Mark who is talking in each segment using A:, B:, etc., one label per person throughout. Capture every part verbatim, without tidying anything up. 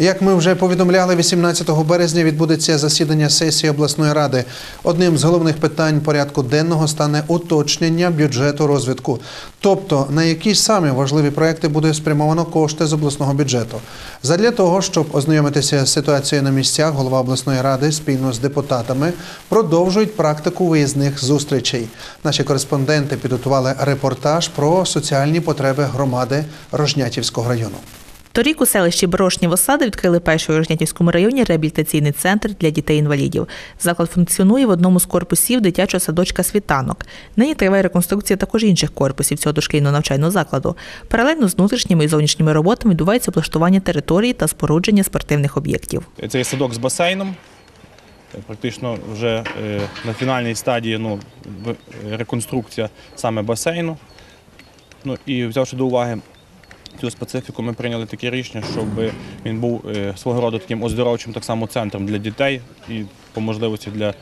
A: Як ми вже повідомляли, вісімнадцятого березня відбудеться засідання сесії обласної ради. Одним з головних питань порядку денного стане уточнення бюджету розвитку. Тобто, на які саме важливі проекти буде спрямовано кошти з обласного бюджету. Задля того, щоб ознайомитися з ситуацією на місцях, голова обласної ради спільно з депутатами продовжують практику виїзних зустрічей. Наші кореспонденти підготували репортаж про соціальні потреби громади Рожнятівського району.
B: Торік у селищі Борошнєв Осади відкрили перший у Рожнятівському районі реабілітаційний центр для дітей-інвалідів. Заклад функціонує в одному з корпусів дитячого садочка «Світанок». Нині триває реконструкція також інших корпусів цього дошкільного навчального закладу. Паралельно з внутрішніми і зовнішніми роботами відбувається облаштування території та спорудження спортивних об'єктів.
C: Це є садок з басейном. Практично вже на фінальній стадії ну, реконструкція саме басейну. Ну, і взявши до уваги цю специфіку, ми прийняли таке рішення, щоб він був свого роду таким оздоровчим так само центром для дітей і по можливості для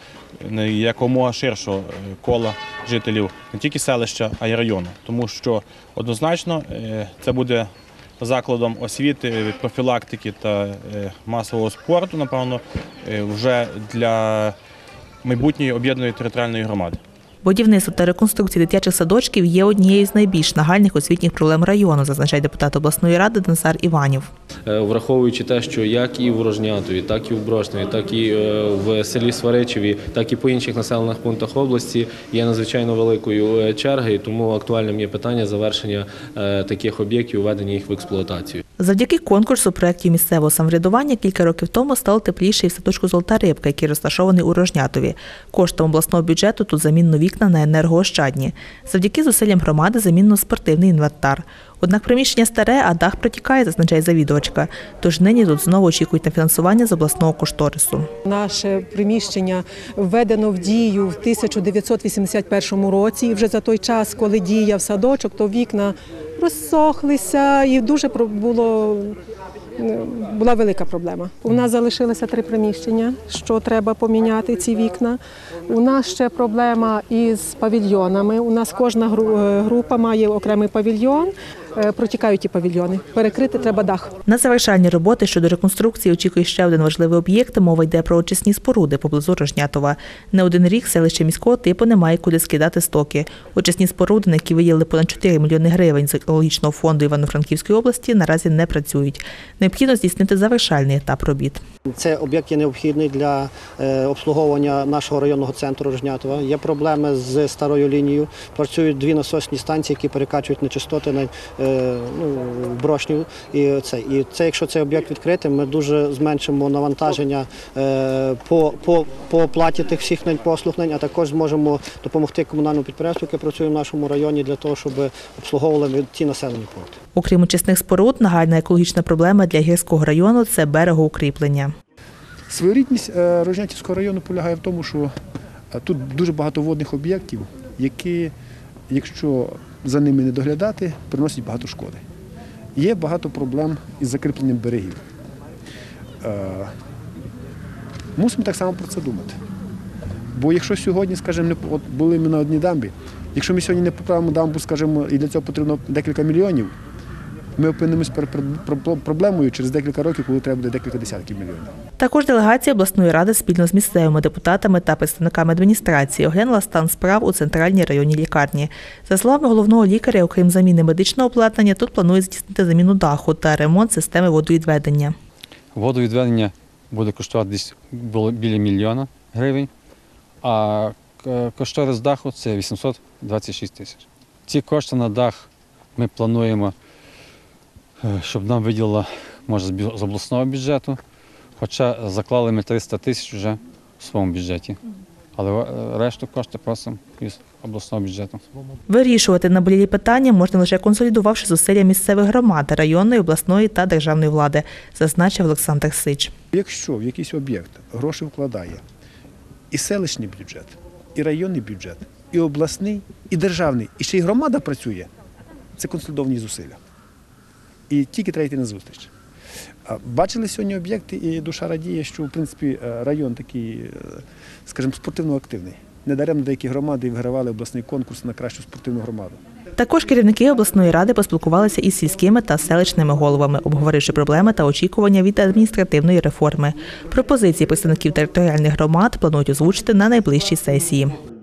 C: якомога ширшого кола жителів не тільки селища, а й району. Тому що однозначно це буде закладом освіти, профілактики та масового спорту, напевно, вже для майбутньої об'єднаної територіальної громади.
B: Будівництво та реконструкція дитячих садочків є однією з найбільш нагальних освітніх проблем району, зазначає депутат обласної ради Назар Іванів.
D: Враховуючи те, що як і в Рожнятові, так і в Борошневі, так і в селі Сваричеві, так і по інших населених пунктах області є надзвичайно великою чергою, тому актуальним є питання завершення таких об'єктів, введення їх в експлуатацію.
B: Завдяки конкурсу проєктів місцевого самоврядування кілька років тому стало тепліше і в садочку «Золота рибка», який розташований у Рожнятові. Коштом обласного бюджету тут замінно вікна на енергоощадні. Завдяки зусиллям громади замінно спортивний інвентар. Однак приміщення старе, а дах протікає, зазначає завідувачка. Тож нині тут знову очікують на фінансування з обласного кошторису.
E: Наше приміщення введено в дію в тисяча дев'ятсот вісімдесят першому році. І вже за той час, коли діяв садочок, то вікна розсохлися і дуже було, була велика проблема. У нас залишилося три приміщення, що треба поміняти ці вікна. У нас ще проблема із павільйонами. У нас кожна група має окремий павільйон. Протікають ті павільйони. Перекрити треба дах.
B: На завершальні роботи щодо реконструкції очікує ще один важливий об'єкт. Мова йде про очисні споруди поблизу Рожнятова. Не один рік селище міського типу не має куди скидати стоки. Очисні споруди, на які виділили понад чотири мільйони гривень з екологічного фонду Івано-Франківської області, наразі не працюють. Необхідно здійснити завершальний етап робіт.
F: Це об'єкт є необхідний для обслуговування нашого районного центру Рожнятова. Є проблеми з старою лінією. Працюють дві насосні станції, які перекачують нечистоти на ну, Борошнів. І це, і це, якщо цей об'єкт відкрити, ми дуже зменшимо навантаження по, по, по оплаті тих всіх послуг, а також зможемо допомогти комунальному підприємству, яке працює в нашому районі, для того, щоб обслуговували ті населені пункти.
B: Окрім очисних споруд, нагальна екологічна проблема для Гірського району – це берегоукріплення.
G: Своєрідність Рожнятівського району полягає в тому, що тут дуже багато водних об'єктів, які, якщо за ними не доглядати, приносять багато шкоди. Є багато проблем із закріпленням берегів. Мусимо так само про це думати. Бо якщо сьогодні, скажімо, от були ми на одній дамбі, якщо ми сьогодні не поправимо дамбу, скажімо, і для цього потрібно декілька мільйонів, ми опинимось перед проблемою через декілька років, коли треба буде декілька десятків мільйонів.
B: Також делегація обласної ради спільно з місцевими депутатами та представниками адміністрації оглянула стан справ у центральній районній лікарні. За словами головного лікаря, окрім заміни медичного обладнання, тут планують здійснити заміну даху та ремонт системи водовідведення.
H: Водовідведення буде коштувати десь біля мільйона гривень, а кошторис даху – це вісімсот двадцять шість тисяч. Ці кошти на дах ми плануємо, щоб нам виділили, може, з обласного бюджету, хоча заклали ми триста тисяч вже в своєму бюджеті. Але решту коштів просимо із обласного бюджету.
B: Вирішувати наболілі питання можна лише консолідувавши зусилля місцевих громад, районної, обласної та державної влади, зазначив Олександр Сич.
G: Якщо в якийсь об'єкт гроші вкладає і селищний бюджет, і районний бюджет, і обласний, і державний, і ще й громада працює, це консолідовані зусилля. І тільки треба йти на зустріч. Бачили сьогодні об'єкти, і душа радіє, що, в принципі, район такий, скажімо, спортивно активний. Недаремно деякі громади вигравали обласний конкурс на кращу спортивну громаду.
B: Також керівники обласної ради поспілкувалися із сільськими та селищними головами, обговоривши проблеми та очікування від адміністративної реформи. Пропозиції представників територіальних громад планують озвучити на найближчій сесії.